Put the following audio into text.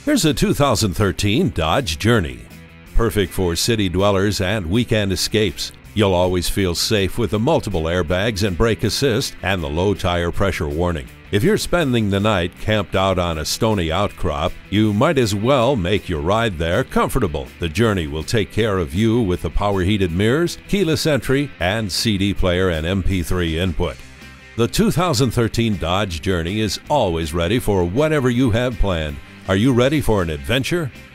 Here's a 2013 Dodge Journey. Perfect for city dwellers and weekend escapes. You'll always feel safe with the multiple airbags and brake assist and the low tire pressure warning. If you're spending the night camped out on a stony outcrop, you might as well make your ride there comfortable. The Journey will take care of you with the power heated mirrors, keyless entry, and CD player and MP3 input. The 2013 Dodge Journey is always ready for whatever you have planned. Are you ready for an adventure?